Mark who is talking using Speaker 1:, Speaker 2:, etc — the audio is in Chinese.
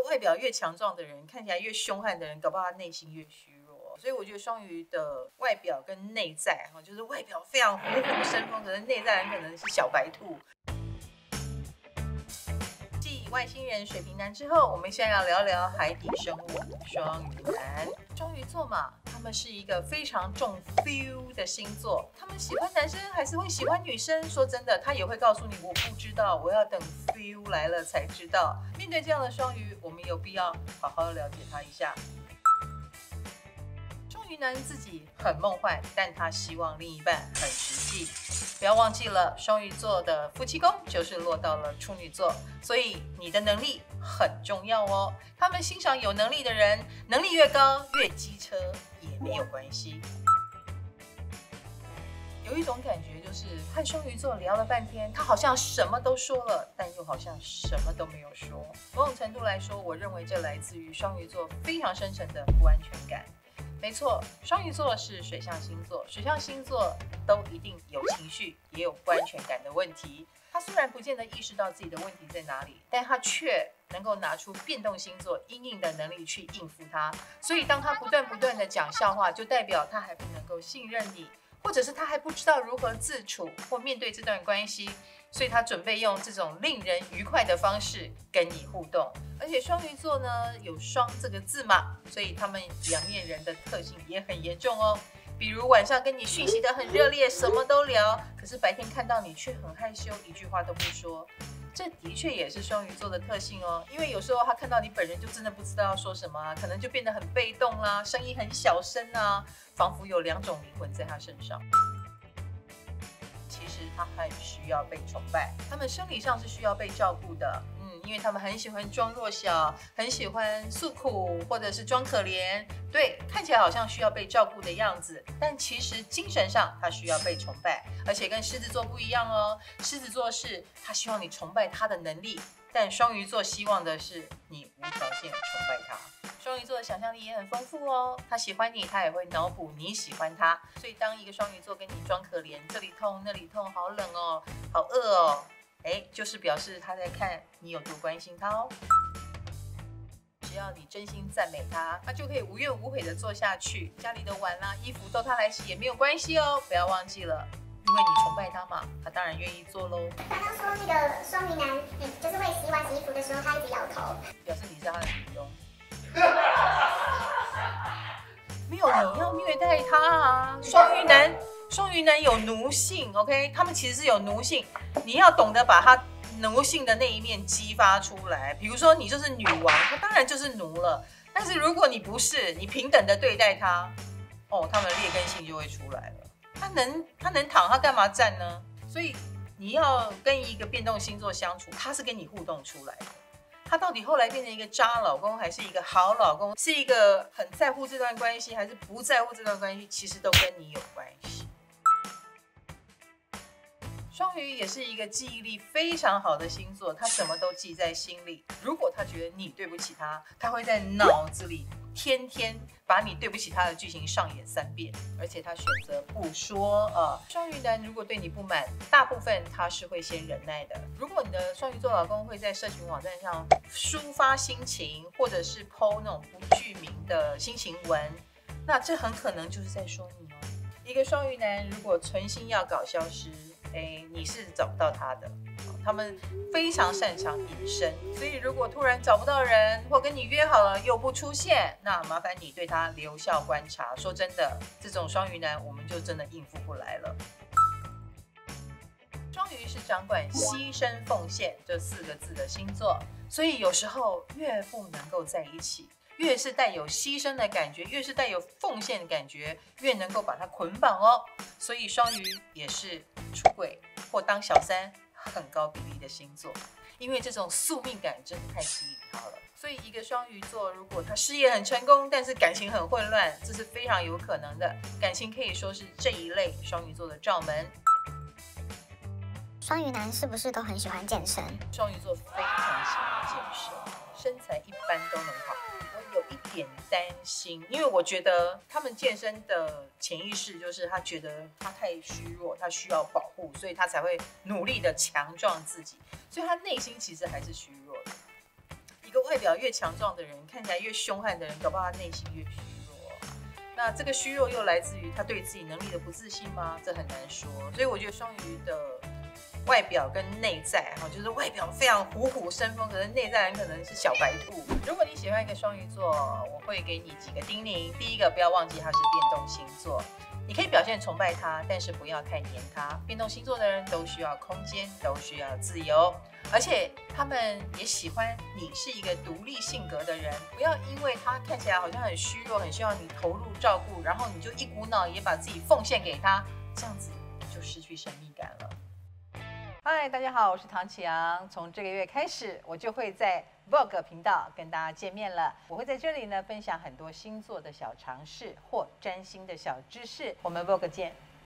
Speaker 1: 外表越强壮的人，看起来越凶悍的人，搞不好他内心越虚弱。所以我觉得双鱼的外表跟内在，就是外表非常虎虎生风，可是内在很可能是小白兔。继外星人、水瓶男之后，我们现在要聊聊海底生物双鱼男。双鱼座嘛，他们是一个非常重 feel 的星座，他们喜欢男生还是会喜欢女生？说真的，他也会告诉你我不知道，我要等 feel 来了才知道。面对这样的双鱼，我们有必要好好了解他一下。双鱼男自己很梦幻，但他希望另一半很实际。不要忘记了，双鱼座的夫妻宫就是落到了处女座，所以你的能力很重要哦。他们欣赏有能力的人，能力越高越机车也没有关系。有一种感觉就是和双鱼座聊了半天，他好像什么都说了，但又好像什么都没有说。某种程度来说，我认为这来自于双鱼座非常深沉的不安全感。没错，双鱼座是水象星座，水象星座都一定有情绪，也有不安全感的问题。他虽然不见得意识到自己的问题在哪里，但他却能够拿出变动星座因应的能力去应付它。所以当他不断的讲笑话，就代表他还不能够信任你，或者是他还不知道如何自处或面对这段关系。所以他准备用这种令人愉快的方式跟你互动。而且双鱼座呢有双这个字嘛，所以他们两面人的特性也很严重哦。比如晚上跟你讯息的很热烈，什么都聊，可是白天看到你却很害羞，一句话都不说。这的确也是双鱼座的特性哦，因为有时候他看到你本人就真的不知道要说什么啊，可能就变得很被动啦，声音很小声啊，仿佛有两种灵魂在他身上。其实他很需要被崇拜，他们生理上是需要被照顾的，因为他们很喜欢装弱小，很喜欢诉苦，或者是装可怜，对，看起来好像需要被照顾的样子，但其实精神上他需要被崇拜，而且跟狮子座不一样哦。狮子座是他希望你崇拜他的能力，但双鱼座希望的是你无条件崇拜他。双鱼座的想象力也很丰富哦，他喜欢你，他也会脑补你喜欢他，所以当一个双鱼座跟你装可怜，这里痛那里痛，好冷哦，好饿哦，就是表示他在看你有多关心他哦。只要你真心赞美他，他就可以无怨无悔的做下去。家里的碗啦、衣服都他来洗也没有关系哦，不要忘记了，因为你崇拜他嘛，他当然愿意做喽。
Speaker 2: 刚刚说那个双鱼男，就是会洗碗洗衣服的时候，他一直摇头，
Speaker 1: 表示你是他的女佣。没有，你要虐待他啊！双鱼男有奴性 ，OK， 他们其实是有奴性，你要懂得把他奴性的那一面激发出来。比如说你就是女王，他当然就是奴了。但是如果你不是，你平等的对待他，他们的劣根性就会出来了。他能躺，他干嘛站呢？所以你要跟一个变动星座相处，他是跟你互动出来的。他到底后来变成一个渣老公，还是一个好老公？是一个很在乎这段关系，还是不在乎这段关系？其实都跟你有关系。双鱼也是一个记忆力非常好的星座，他什么都记在心里。如果他觉得你对不起他，他会在脑子里天天把你对不起他的剧情上演3遍，而且他选择不说啊。双鱼男如果对你不满，大部分他是会先忍耐的。如果你的双鱼座老公会在社群网站上抒发心情，或者是 po 那种不具名的心情文，那这很可能就是在说你哦。一个双鱼男如果存心要搞消失，你是找不到他的。他们非常擅长隐身，所以如果突然找不到人，或跟你约好了又不出现，那麻烦你对他留校观察。说真的，这种双鱼男我们就真的应付不来了。双鱼是掌管牺牲奉献这4个字的星座，所以有时候越不能够在一起，越是带有牺牲的感觉，越是带有奉献的感觉，越能够把它捆绑哦。所以双鱼也是出轨或当小三很高比例的星座，因为这种宿命感真的太吸引他了。所以一个双鱼座，如果他事业很成功，但是感情很混乱，这是非常有可能的。感情可以说是这一类双鱼座的罩门。
Speaker 2: 双鱼男是不是都很喜欢健身？
Speaker 1: 双鱼座非常喜欢健身，身材一般都很好。我有一点担心，因为我觉得他们健身的潜意识就是他觉得他太虚弱，他需要保护，所以他才会努力的强壮自己，所以他内心其实还是虚弱的。 一个外表越强壮的人，看起来越凶悍的人，搞不好他内心越虚弱。那这个虚弱又来自于他对自己能力的不自信吗？这很难说。所以我觉得双鱼的外表跟内在就是外表非常虎虎生风，可是内在很可能是小白兔。如果你喜欢一个双鱼座，我会给你几个叮咛。第一个，不要忘记他是变动星座。你可以表现崇拜他，但是不要太黏他。变动星座的人都需要空间，都需要自由，而且他们也喜欢你是一个独立性格的人。不要因为他看起来好像很虚弱，很需要你投入照顾，然后你就一股脑也把自己奉献给他，这样子就失去神秘感了。嗨，大家好，我是唐启阳。从这个月开始，我就会在 Vogue 频道跟大家见面了。我会在这里呢分享很多星座的小常识或占星的小知识。我们 Vogue 见。